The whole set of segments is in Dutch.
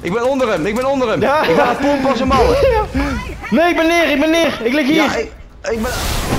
Ik ben onder hem, ik ben onder hem. Ja. Ik ga het pompen als een malle. Nee, ik ben neer. Ik lig hier. Ja, ik ben...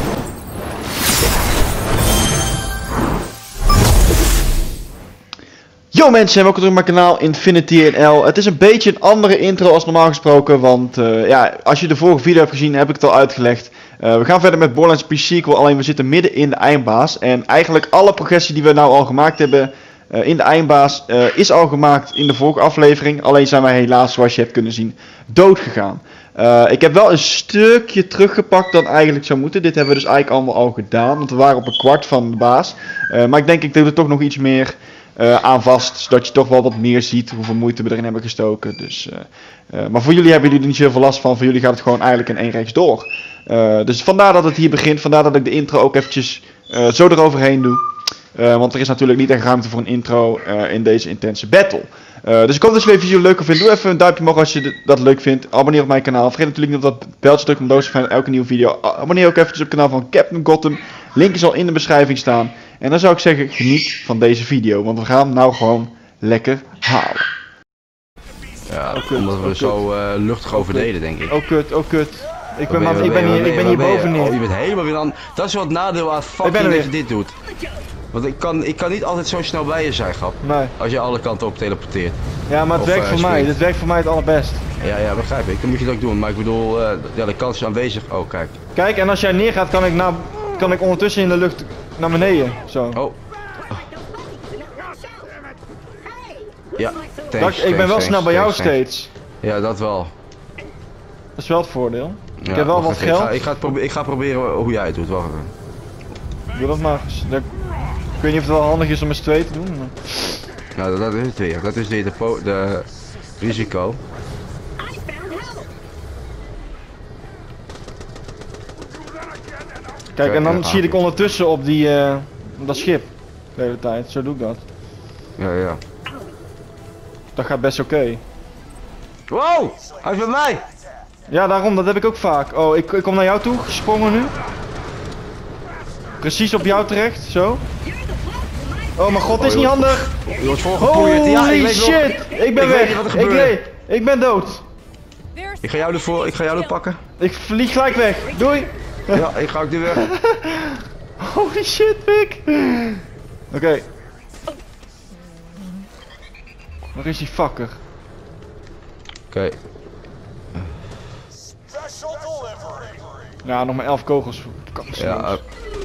Yo mensen, welkom terug op mijn kanaal Infinity NL. Het is een beetje een andere intro als normaal gesproken, want ja, als je de vorige video hebt gezien heb ik het al uitgelegd. We gaan verder met Borderlands Pre-Sequel, alleen we zitten midden in de eindbaas. En eigenlijk alle progressie die we nou al gemaakt hebben in de eindbaas is al gemaakt in de vorige aflevering. Alleen zijn wij helaas, zoals je hebt kunnen zien, dood gegaan. Ik heb wel een stukje teruggepakt dan eigenlijk zou moeten. Dit hebben we dus eigenlijk allemaal al gedaan, want we waren op een kwart van de baas. Maar ik denk ik doe er toch nog iets meer aan vast, zodat je toch wel wat meer ziet hoeveel moeite we erin hebben gestoken. Dus, maar voor jullie hebben jullie er niet zoveel last van, voor jullie gaat het gewoon eigenlijk in één reeks door. Dus vandaar dat het hier begint, vandaar dat ik de intro ook eventjes zo eroverheen doe. Want er is natuurlijk niet echt ruimte voor een intro in deze intense battle. Dus ik hoop dat jullie deze video leuk vindt. Doe even een duimpje omhoog als je dat leuk vindt. Abonneer op mijn kanaal. Vergeet natuurlijk niet op dat belletje te drukken om doos te van elke nieuwe video. Abonneer ook eventjes op het kanaal van Captain Gotham. Link zal in de beschrijving staan. En dan zou ik zeggen, geniet van deze video. Want we gaan hem nou gewoon lekker halen. Ja, omdat we zo luchtig over deden, denk ik. Oh kut. Ik ben hier boven neer. Oh, je bent helemaal weer aan. Dat is wel het nadeel aan fucking dat je dit doet. Want ik kan niet altijd zo snel bij je zijn, grap. Nee. Als je alle kanten op teleporteert. Ja, maar het werkt voor mij. Dit werkt voor mij het allerbest. Ja, begrijp ik. Dan moet je het ook doen. Maar ik bedoel, ja, de kans is aanwezig. Oh, kijk. Kijk, en als jij neergaat, kan ik ondertussen in de lucht naar beneden. Zo. Oh. Ja, Ik ben wel snel bij jou steeds. Ja, dat wel. Dat is wel het voordeel. Ja, ik heb wel wat geld. Ik ga proberen hoe jij het doet. Wacht even. Doe dat maar. Ik weet niet of het wel handig is om met z'n tweeën te doen. Maar... Nou, dat is het weer. Dat is weer de risico. Kijk, en dan zie ik ondertussen op die dat schip de hele tijd. Zo doe ik dat. Ja. Dat gaat best oké. Wow! Hij is bij mij! Ja, daarom, dat heb ik ook vaak. Oh, ik kom naar jou toe, gesprongen nu. Precies op jou terecht, zo. Oh mijn god, dit is niet handig! Je wordt voorgepoeierd. Ja, ik weet shit! Ik ben weg! Ik ben dood! Ik ga jou er pakken. Ik vlieg gelijk weg. Doei! Ja, ik ga ook nu weg. Holy shit, Pik! Oké. Waar is die fucker? Oké. Ja, nog maar 11 kogels. Ja.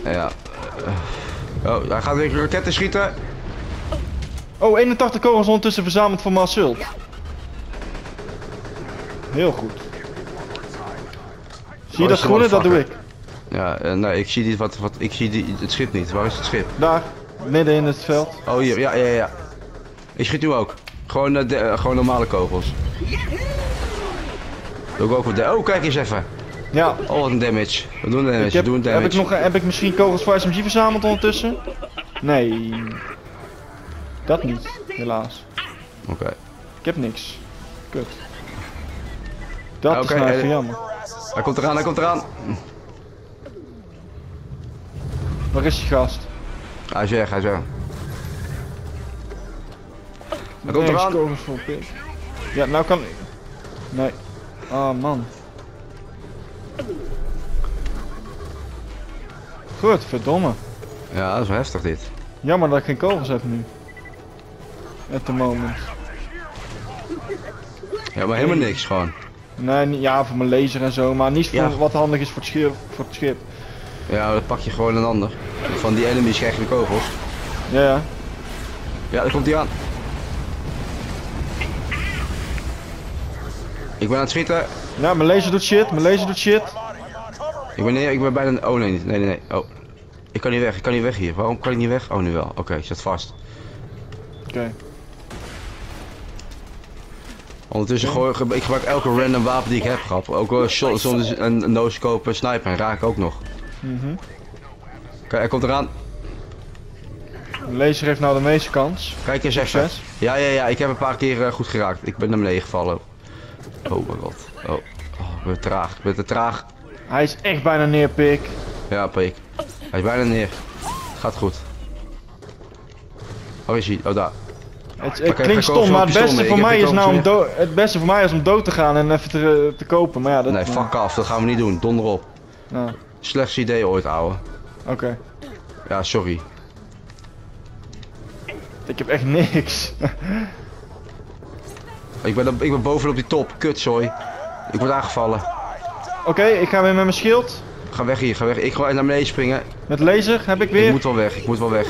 Oh, hij gaat weer raketten schieten. Oh, 81 kogels ondertussen verzameld voor Maasult. Heel goed. Zie je dat groene? Dat doe ik. Ja, nee, ik zie niet ik zie het schip niet. Waar is het schip? Daar, midden in het veld. Oh, hier, ja. Ik schiet nu ook. Gewoon normale kogels. Doe ik ook wat. Oh, kijk eens even. Ja. Oh, wat een damage. We doen damage, Heb ik misschien kogels voor SMG verzameld ondertussen? Nee. Dat niet, helaas. Oké. Ik heb niks. Kut. Dat is nou even jammer. Hij komt eraan. Waar is die gast? Hij is weg. Hij komt eraan. Kogels voor Pik. Ja, nou kan... Nee. Oh man. Goed, verdomme. Ja, dat is wel heftig dit. Jammer dat ik geen kogels heb nu. At the moment. Ja, maar helemaal niks gewoon. Nee, ja, voor mijn laser en zo, maar niet voor wat handig is voor het schip. Ja, dan pak je gewoon een ander. Van die enemies krijg je de kogels. Ja. Ja, daar komt hij aan. Ik ben aan het schieten. Ja, mijn laser doet shit, Ik ben bijna... Oh nee. Oh. Ik kan niet weg hier. Waarom kan ik niet weg? Oh, nu wel. Oké, ik zit vast. Oké. Ondertussen ik gebruik elke random wapen die ik heb gehad. Ook soms een no-scope sniper en raak ook nog. Kijk, hij komt eraan. De laser heeft nou de meeste kans. Kijk eens even. Ja, ik heb een paar keer goed geraakt. Ik ben naar beneden gevallen. Oh mijn god. Oh, ik ben te traag. Hij is echt bijna neer, Pik. Ja, Pik. Hij is bijna neer. Gaat goed. Waar is hij? Oh, daar. Het klinkt stom, maar het beste voor mij is nou om dood te gaan en even te kopen, maar ja, dat... Nee, fuck af, dat gaan we niet doen, donder op. Nou, Slechtste idee ooit, ouwe. oké. Ja, sorry. Ik heb echt niks. Ik ben bovenop die top, kutzooi. Ik word aangevallen. Oké, ik ga weer met mijn schild. Ga weg hier, ga weg. Ik ga naar beneden springen. Met laser heb ik weer. Ik moet wel weg, ik moet wel weg.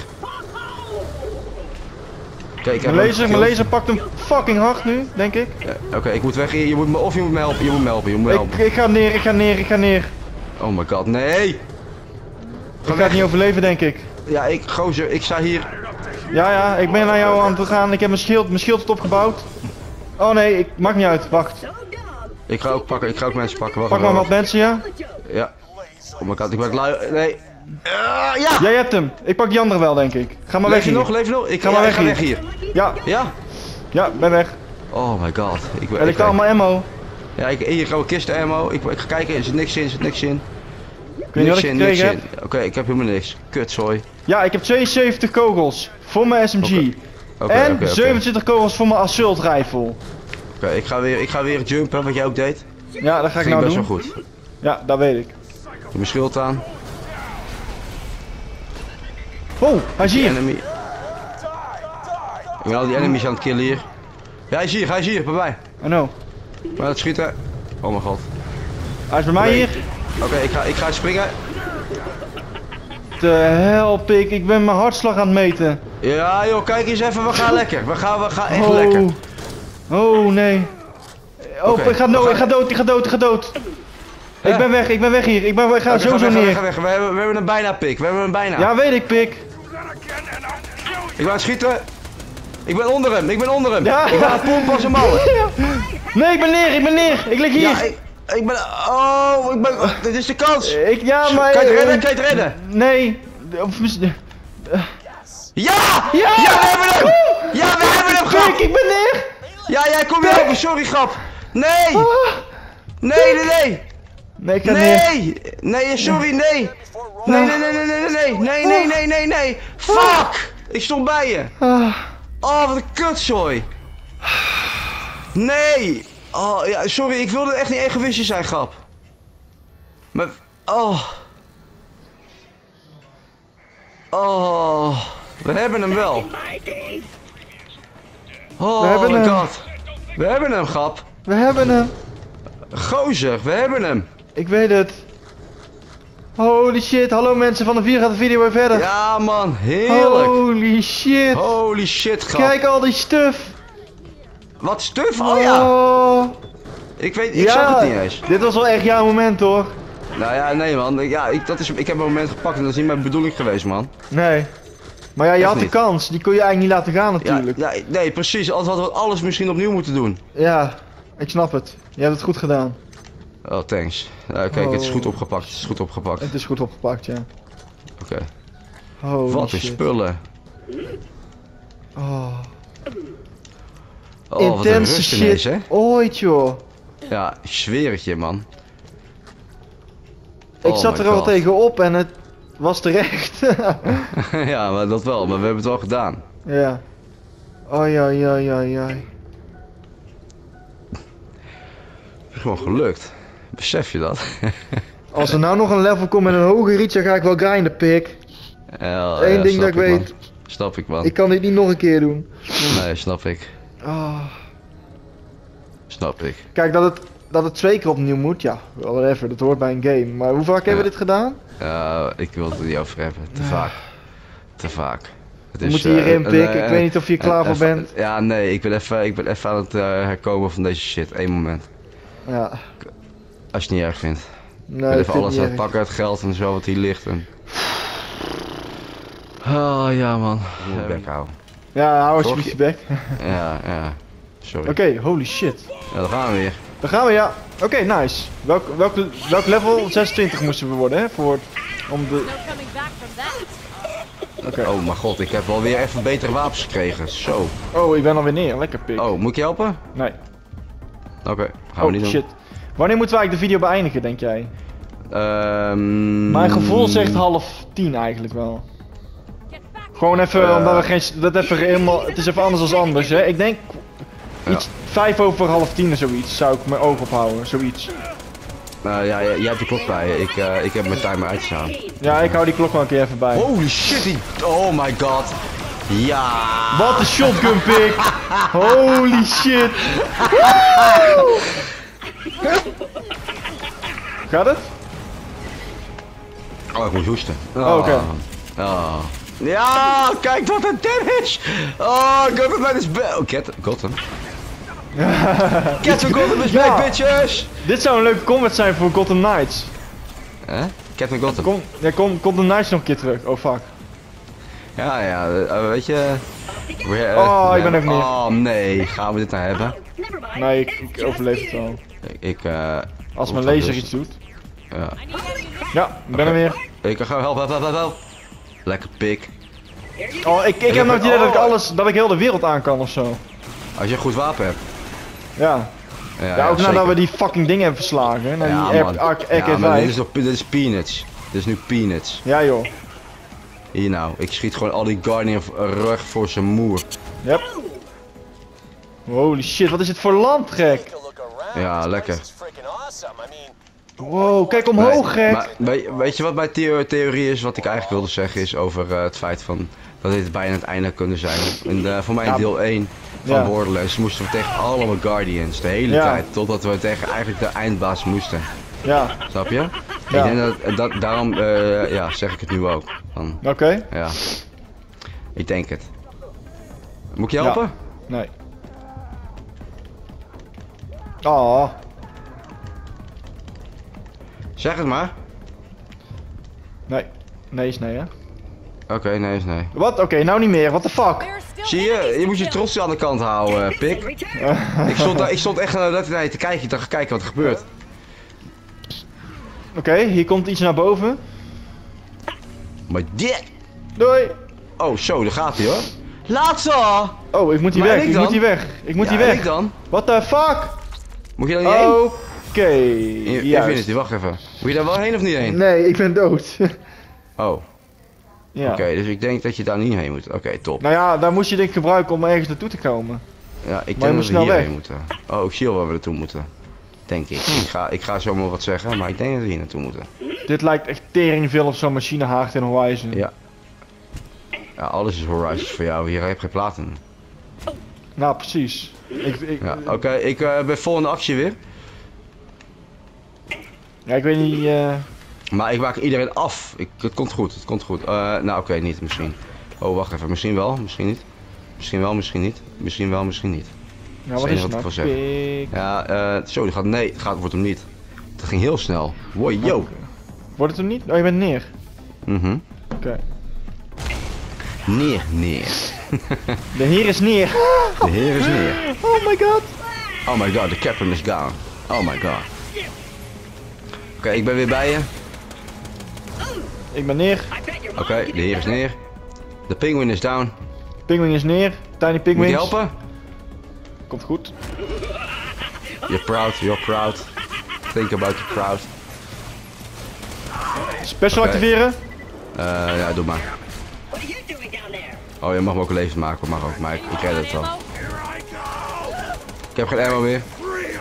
Kijk, ik heb Mijn laser pakt hem fucking hard nu, denk ik. Oké, ik moet weg hier. Je moet me helpen, je moet me helpen. Ik ga neer. Oh my god, nee! Ik ga het niet overleven, denk ik. Ja, gozer, ik sta hier. Ja, ik ben naar jou aan het gaan. Ik heb mijn schild is opgebouwd. Oh nee, maakt niet uit, wacht. Ik ga ook mensen pakken. Wacht, Pak maar wat mensen, ja? Ja. Oh my god, ik ben lui. Nee. Ja! Jij hebt hem. Ik pak die andere wel, denk ik. Ga maar weg hier. Leef je nog? Ik ga maar weg hier. Ja. Ja? Ja, ben weg. Oh my god. Er ligt allemaal ammo. Ja, hier gaan we kisten ammo. Ik ga kijken, er zit niks in, Ik weet niet wat ik gekregen heb. Oké, ik heb helemaal niks. Kutzooi. Ja, ik heb 72 kogels voor mijn SMG. En 27 kogels voor mijn assault rifle. Oké, ik ga weer jumpen, wat jij ook deed. Ja, dat ga ik nou doen. Best wel goed. Ja, dat weet ik. Doe mijn schild aan. Oh, hij is hier. Enemy. Ik ben al die enemies aan het killen hier. Ja, hij is hier, bij mij. I know. Maar het schieten. Oh mijn god. Hij is bij mij hier. Oké, ik ga springen. De hel, pik. Ik ben mijn hartslag aan het meten. Ja joh, kijk eens even, we gaan lekker. We gaan echt lekker. Oh nee. Oh, Okay, ik ga dood. Ja. Ik ben weg hier. Ik ga sowieso neer. Weg. We hebben hem bijna, pik. We hebben hem bijna. Ja, weet ik, pik. Ik ben aan het schieten. Ik ben onder hem. Ja. Ik ga het pompen als een malle. Nee, ik ben neer. Ik lig hier. Ja, dit is de kans. Maar... Kan je het redden? Nee. Ja! Ja, we hebben hem! Ja, we hebben hem, grap! Pik, ik ben neer. Ja, kom je helpen, sorry, grap. Nee! Nee! Nee, ik ga neer. Nee, sorry, nee! Nee! Fuck! Ik stond bij je. Oh, wat een kutzooi. Nee! Oh, ja, sorry, ik wilde echt niet egoïstisch zijn, grap. Maar... Oh... Oh... We hebben hem wel. Oh my god. We hebben hem, grap. We hebben hem. Gozer, we hebben hem. Ik weet het. Holy shit, hallo mensen, van de 4 gaat de video weer verder. Ja man, heerlijk. Holy shit, grap. Kijk al die stuff. Wat stuff? Oh ja. Ik zag het niet eens. Dit was wel echt jouw moment hoor. Nou ja, nee man. Ja, ik heb een moment gepakt en dat is niet mijn bedoeling geweest, man. Nee. Maar ja, je had de kans. Die kon je eigenlijk niet laten gaan natuurlijk. Ja, nee, precies. Anders hadden we alles misschien opnieuw moeten doen. Ja, ik snap het. Je hebt het goed gedaan. Oh, thanks. Kijk, het is goed opgepakt. Het is goed opgepakt, ja. Oké. Wat een spullen. Oh, wat een rust shit ineens, hè? ooit, joh. Ja, ik zweer het je, man. Ik zat er al tegenop en het was terecht. Ja, maar dat wel. Maar we hebben het wel gedaan. Ja. Oi. Gewoon gelukt. Besef je dat? Als er nou nog een level komt met een hoge reach, dan ga ik wel grinden, pik. Eén ding dat ik weet. Man. Snap ik, man. Ik kan dit niet nog een keer doen. Nee, snap ik. Snap ik. Kijk, dat het 2 keer opnieuw moet, ja, whatever, dat hoort bij een game. Maar hoe vaak hebben we dit gedaan? Ja, ik wil het er niet over hebben. Te vaak. We moeten hierin pikken, ik weet niet of je er klaar voor bent. Ja, nee, ik ben even aan het herkomen van deze shit. 1 moment. Ja. Als je het niet erg vindt. Nee, ik ben even alles aan het pakken, het geld en zo wat hier ligt. En... Oh ja, man. Bek houden. Ja, hou alsjeblieft je bek. Ja. Sorry. Oké, holy shit. Ja, daar gaan we weer. Daar gaan we, ja. Oké, nice. Welk level? 26 moesten we worden, hè? Om de... Oh mijn god, ik heb wel weer even betere wapens gekregen. Zo. Oh, ik ben alweer neer. Lekker pik. Oh, moet ik je helpen? Nee. Oké, gaan we niet doen. Shit. Wanneer moeten we eigenlijk de video beëindigen, denk jij? Mijn gevoel zegt 9:30 eigenlijk wel. Gewoon even, omdat we geen... Dat even helemaal... Het is even anders dan anders, hè. Ik denk... Iets 5 over half 10 of zoiets, zou ik mijn oog ophouden, zoiets. Ja, jij hebt de klok bij je. Ik heb mijn timer uitstaan. Ja, ik hou die klok wel een keer even bij. Holy shit, oh my god. Ja. Wat een shotgun pick! Holy shit! Gaat het? Oh, ik moet hoesten. Oké. Ja, kijk wat een damage! Oh, Gotham is back! Oh, Gotham. Captain Gotham is back, bitches! Dit zou een leuke combat zijn voor Gotham Knights. Captain Gotham. Gotham Knights nog een keer terug. Oh fuck. Ja, weet je... Ik ben ook neer. Oh nee, gaan we dit nou hebben? Nee, ik overleef het wel. Als mijn laser iets doet. Ja. Ja, ik ben er weer. Ik ga help. Lekker pik. Oh, ik heb nog het idee dat ik heel de wereld aan kan ofzo. Als je een goed wapen hebt. Ja. Ja, ook nadat we die fucking dingen hebben verslagen. Nou, die AK-5. Dit is peanuts. Dit is nu peanuts. Ja joh. Hier nou, ik schiet gewoon al die Guardian rug voor zijn moer. Yep. Holy shit, wat is het voor land, gek? Ja, lekker. Wow, kijk omhoog, gek. Maar, weet je wat mijn theorie is, wat ik eigenlijk wilde zeggen, is over het feit van dat dit bijna het einde kunnen zijn. Voor mij in deel 1 van Borderlands moesten we tegen allemaal Guardians de hele tijd, totdat we tegen eigenlijk de eindbaas moesten. Ja. Snap je? Ja. Ik denk dat daarom zeg ik het nu ook. Oké. Ja. Ik denk het. Moet ik je helpen? Ja. Nee. Oh. Zeg het maar. Nee. Nee is nee, hè? Oké, nee is nee. Wat? Oké, nou niet meer. What the fuck? Zie je? Je moet je trots aan de kant houden, pik. Ik stond echt naar je te kijken. Ik dacht, kijken wat er gebeurt. Oké, hier komt iets naar boven. Maar dit... Doei! Oh, zo, daar gaat hij hoor. Laat zo! Oh, ik moet hier weg. Ik moet hier weg. Ik moet hier weg. Ik dan? What the fuck? Moet je daar niet heen? Oké. Infinity, wacht even. Moet je daar wel heen of niet heen? Nee, ik ben dood. Oh. Ja. Oké, dus ik denk dat je daar niet heen moet. Oké, top. Nou ja, daar moest je denk ik gebruiken om ergens naartoe te komen. Ja, ik maar denk dat we hierheen weg. moeten. Oh, ik zie al waar we naartoe moeten. Denk ik. Ik ga zomaar wat zeggen, maar ik denk dat we hier naartoe moeten. Dit lijkt echt tering veel op zo'n machine haakt in Horizon. Ja. Ja, alles is Horizon voor jou. Hier heb je geen platen. Nou, precies. Ja, oké, ik ben vol in de actie weer. Ja, ik weet niet... Maar ik maak iedereen af. Het komt goed, het komt goed. Nou, oké, niet misschien. Oh, wacht even. Misschien wel, misschien niet. Misschien wel, misschien niet. Misschien wel, misschien niet. Ja, wat is het nou? Ja, zo, die gaat... Nee, het wordt hem niet. Het ging heel snel. Wow, yo. Wordt het hem niet? Oh, je bent neer. Oké. Neer. De heer is neer. De heer is neer. Oh my god. Oh my god, the captain is gone. Oh my god. Oké, ik ben weer bij je. Ik ben neer. Oké, de heer is neer. De penguin is down. Penguin is neer. Tiny penguins. Moet je helpen? Komt goed. You're proud. Think about the crowd. Special activeren? Ja, doe maar. Oh, je mag me ook een leven maken, mag ook, maar ik red het wel. Ik heb geen ammo meer.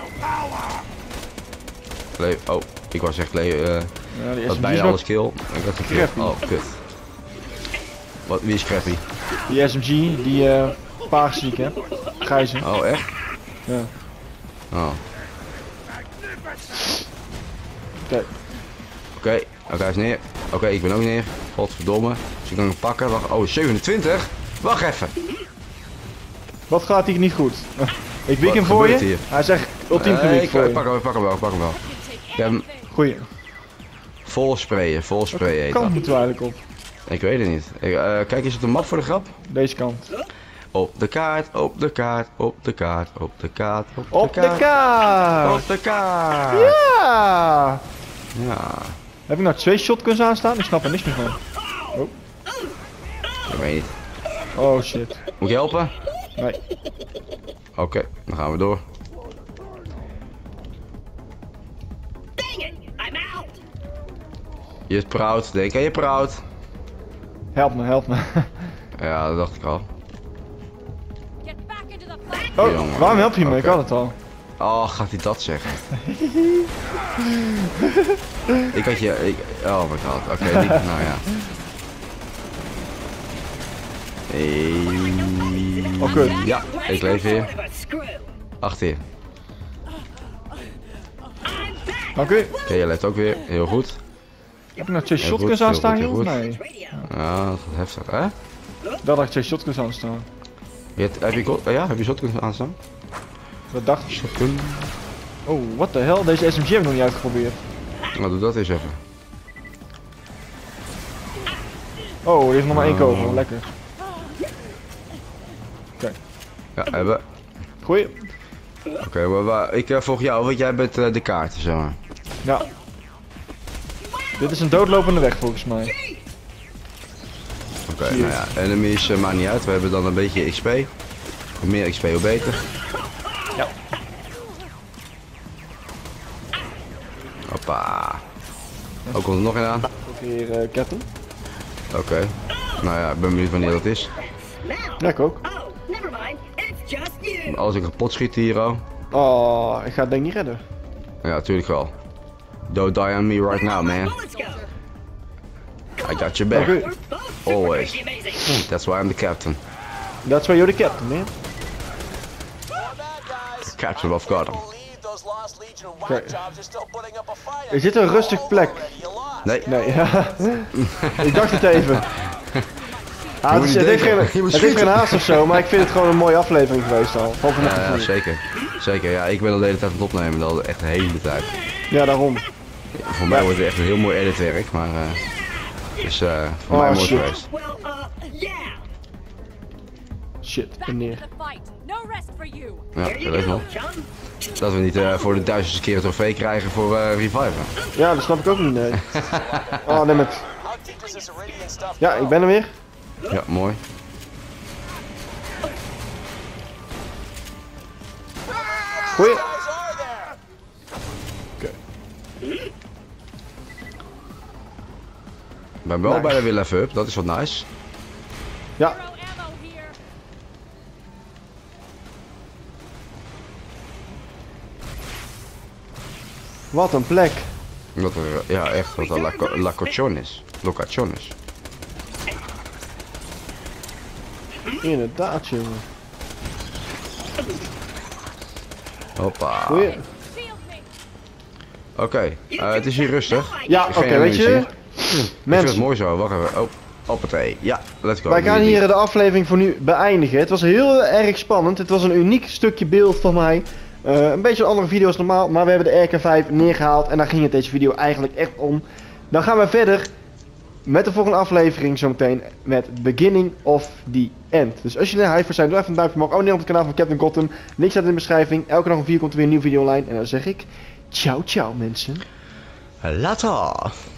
Oh, ik was echt dat bijna alles kill. Ik had gekillt. Oh, kut. Wie is Crappy? Die SMG, die paarse die ik heb. Grijze. Oh, echt? Ja. Oh. Oké, hij is neer. Oké, ik ben ook neer. Godverdomme. Dus ik kan hem pakken. Wacht. Oh, 27? Wacht even. Wat gaat hier niet goed? Ik wik hem voor je. Hier? Hij zegt ultiem gewikt voor je. Ik pak hem wel. Ik heb hem Goeie. vol sprayen. Welke kant moeten we eigenlijk op? Ik weet het niet. Kijk eens op de map voor de grap. Deze kant. Op de kaart. Ja! Ja. Heb ik nou 2 shotguns aanstaan? Ik snap er niks meer van. Oh. Ik weet niet. Oh shit. Moet je helpen? Nee. Oké, dan gaan we door. Je is proud, denk je proud? Help me. Ja, dat dacht ik al. Oh, Jongen. waarom help je me? Oké. Ik had het al. Oh, gaat hij dat zeggen? Ik had je... oh my god, oké, nou ja. Oké. Ja, ik leef weer. Achter je. Oké. Oké, je leeft ook weer. Heel goed. Heb ik nog 2 Heel shotguns goed, heel aanstaan, goed, heel joh? goed. Nee. Ja, dat gaat heftig, hè? Daar had ik 2 shotguns aanstaan. Heb je shotguns aanstaan? Wat dacht je? Shotgun. Oh, what the hell? Deze SMG heb ik nog niet uitgeprobeerd. Nou, doe dat eens even. Oh, die heeft nog maar 1 kogel. Lekker. Ja, hebben. Goeie. Oké, maar ik volg jou, want jij bent de kaart, zeg maar. Ja. Dit is een doodlopende weg volgens mij. Oké, nou ja, enemies maakt niet uit. We hebben dan een beetje XP. Hoe meer XP, hoe beter. Ja. Hoppa. Ook komt er nog een aan. Ook hier ketten. Oké. Nou ja, ik ben benieuwd wanneer dat is. Ja, ik ook. Als ik kapot schiet hier, oh. Oh, ik ga het denk ik niet redden. Ja, natuurlijk wel. Don't die on me right now, man. I got your back. Oké. Always. That's why I'm the captain. That's why you're the captain, man. Captain of Gotham. Oké. Is dit een rustig plek? Nee. Nee, ja. Ik dacht het even. Ah, het, moet is, niet het, heeft denken. geen, Je moet het heeft geen schieten. haast of zo, maar ik vind het gewoon een mooie aflevering geweest al. Van vanaf het Ja, begin. zeker. Zeker, ja. Ik ben al de hele tijd aan het opnemen. Al echt de hele tijd. Ja, daarom. Voor mij wordt het echt een heel mooi editwerk, maar... is voor mij mooi shit. geweest. Shit, en neer. Ja, dat is nog. Dat we niet voor de 1000ste keer een trofee krijgen voor Reviven. Ja, dat snap ik ook niet, nee. Oh, neem het. Ja, ik ben er weer. Ja, mooi. Goeie. Ik ben wel Nice. bij de Will Up, dat is wat nice. Ja. Wat een plek. Dat er, ja, echt wat een locationes. Locationes. Inderdaad, jongen. Hoppa. Goeie. Oké, het is hier rustig. Ja, Geen oké, weet je. munitie. Ik vind het Mensen, mooi zo, wacht even. Oh, hoppatee. Ja, let's go. wij gaan hier de aflevering voor nu beëindigen. Het was heel erg spannend. Het was een uniek stukje beeld van mij. Een beetje een andere video als normaal, maar we hebben de RK5 neergehaald en daar ging het deze video eigenlijk echt om. Dan gaan we verder met de volgende aflevering zometeen met Beginning of the End. Dus als je er hype voor zijn, doe even een duimpje omhoog. Abonneer op het kanaal van Captain Gotham. Link staat in de beschrijving. Elke dag om 4 komt er weer een nieuwe video online. En dan zeg ik, ciao ciao mensen. Later.